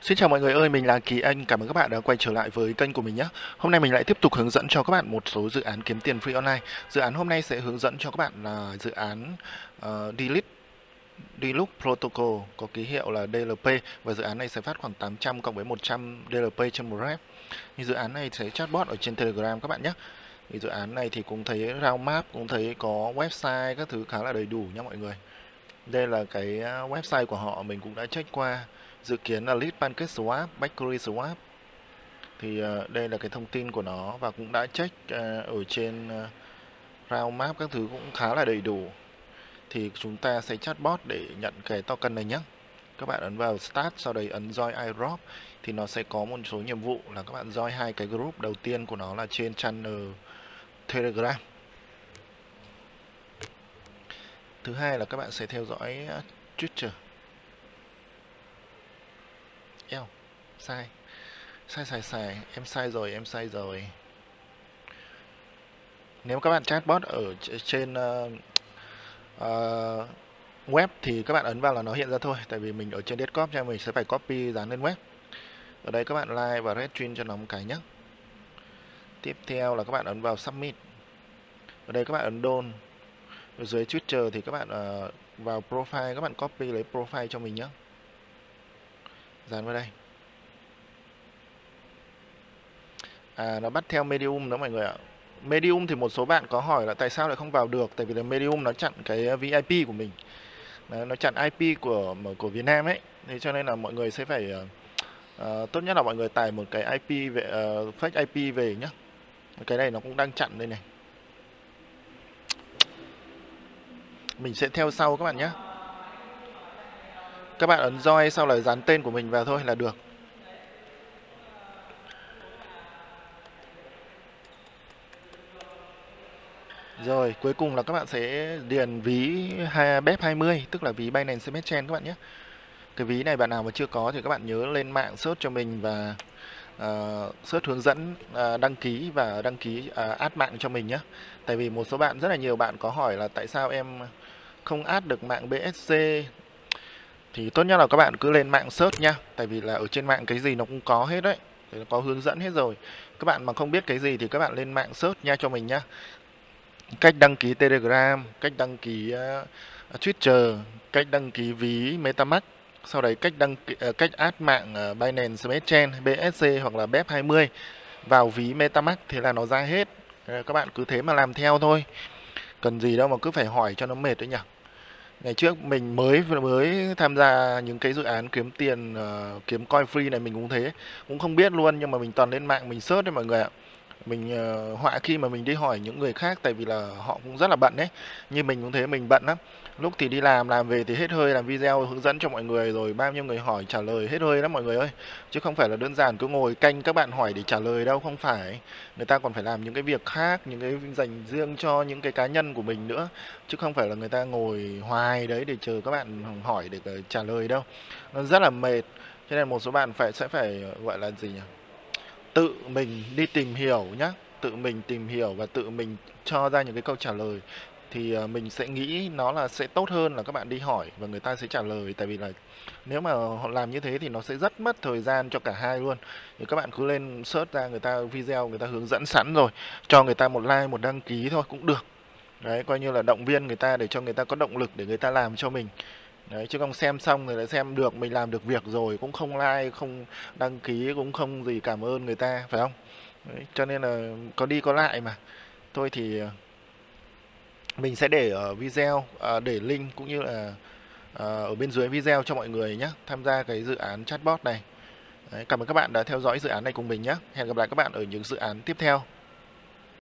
Xin chào mọi người ơi, mình là Kỳ Anh. Cảm ơn các bạn đã quay trở lại với kênh của mình nhé. Hôm nay mình lại tiếp tục hướng dẫn cho các bạn một số dự án kiếm tiền free online. Dự án hôm nay sẽ hướng dẫn cho các bạn là dự án Deluxe Protocol có ký hiệu là DLP, và dự án này sẽ phát khoảng 800 cộng với 100 DLP trên một rep. Thì dự án này sẽ chatbot ở trên Telegram các bạn nhé. Thì dự án này thì cũng thấy roadmap, cũng thấy có website các thứ khá là đầy đủ nha mọi người. Đây là cái website của họ, mình cũng đã check qua. Dự kiến là lead pancake swap, bakery swap. Thì đây là cái thông tin của nó, và cũng đã check ở trên round map các thứ cũng khá là đầy đủ. Thì chúng ta sẽ chatbot để nhận cái token này nhé. Các bạn ấn vào start, sau đấy ấn join airdrop, thì nó sẽ có một số nhiệm vụ là các bạn join hai cái group. Đầu tiên của nó là trên channel Telegram. Thứ hai là các bạn sẽ theo dõi Twitter. Eo, sai. Em sai rồi. Nếu các bạn chatbot ở trên web thì các bạn ấn vào là nó hiện ra thôi. Tại vì mình ở trên desktop cho mình sẽ phải copy dán lên web. Ở đây các bạn like và retweet cho nó một cái nhé. Tiếp theo là các bạn ấn vào submit. Ở đây các bạn ấn done. Ở dưới Twitter thì các bạn vào profile, các bạn copy lấy profile cho mình nhé. Dán vào đây. Nó bắt theo Medium đó mọi người ạ. Medium thì một số bạn có hỏi là tại sao lại không vào được. Tại vì là Medium nó chặn cái VIP của mình. Nó chặn IP của Việt Nam ấy. Thế cho nên là mọi người sẽ phải tốt nhất là mọi người tải một cái IP về fake IP về nhé. Cái này nó cũng đang chặn đây này. Mình sẽ theo sau các bạn nhé. Các bạn ấn join sau là dán tên của mình vào thôi là được. Rồi, cuối cùng là các bạn sẽ điền ví BEP20, tức là ví Binance Smart Chain các bạn nhé. Cái ví này bạn nào mà chưa có thì các bạn nhớ lên mạng search cho mình và search hướng dẫn đăng ký và đăng ký add mạng cho mình nhé. Tại vì một số bạn, rất là nhiều bạn có hỏi là tại sao em không add được mạng BSC. Thì tốt nhất là các bạn cứ lên mạng search nha. Tại vì là ở trên mạng cái gì nó cũng có hết đấy. Thì nó có hướng dẫn hết rồi. Các bạn mà không biết cái gì thì các bạn lên mạng search nha cho mình nhá. Cách đăng ký Telegram, cách đăng ký Twitter, cách đăng ký ví MetaMask, sau đấy cách add mạng Binance Smart Chain, BSC hoặc là BEP20 vào ví MetaMask, thế là nó ra hết. Các bạn cứ thế mà làm theo thôi. Cần gì đâu mà cứ phải hỏi cho nó mệt đấy nhỉ. Ngày trước mình mới tham gia những cái dự án kiếm tiền, kiếm coin free này mình cũng thế, cũng không biết luôn, nhưng mà mình toàn lên mạng mình search đấy mọi người ạ. Mình họa khi mà mình đi hỏi những người khác, tại vì là họ cũng rất là bận đấy. Như mình cũng thế, mình bận lắm. Lúc thì đi làm về thì hết hơi làm video hướng dẫn cho mọi người, rồi bao nhiêu người hỏi trả lời hết hơi lắm mọi người ơi. Chứ không phải là đơn giản cứ ngồi canh các bạn hỏi để trả lời đâu, không phải. Người ta còn phải làm những cái việc khác, những cái dành riêng cho những cái cá nhân của mình nữa. Chứ không phải là người ta ngồi hoài đấy để chờ các bạn hỏi để trả lời đâu. Nó rất là mệt. Cho nên một số bạn sẽ phải gọi là gì nhỉ? Tự mình đi tìm hiểu nhá, tự mình tìm hiểu và tự mình cho ra những cái câu trả lời, thì mình sẽ nghĩ nó là sẽ tốt hơn là các bạn đi hỏi và người ta sẽ trả lời. Tại vì là nếu mà họ làm như thế thì nó sẽ rất mất thời gian cho cả hai luôn. Thì các bạn cứ lên search ra, người ta video người ta hướng dẫn sẵn rồi, cho người ta một like một đăng ký thôi cũng được. Đấy, coi như là động viên người ta để cho người ta có động lực để người ta làm cho mình. Đấy, chứ không xem xong rồi lại xem được mình làm được việc rồi cũng không like, không đăng ký, cũng không gì cảm ơn người ta, phải không? Đấy, cho nên là có đi có lại mà. Thôi thì mình sẽ để ở video, để link cũng như là ở bên dưới video cho mọi người nhé, tham gia cái dự án chatbot này. Đấy, cảm ơn các bạn đã theo dõi dự án này cùng mình nhé. Hẹn gặp lại các bạn ở những dự án tiếp theo.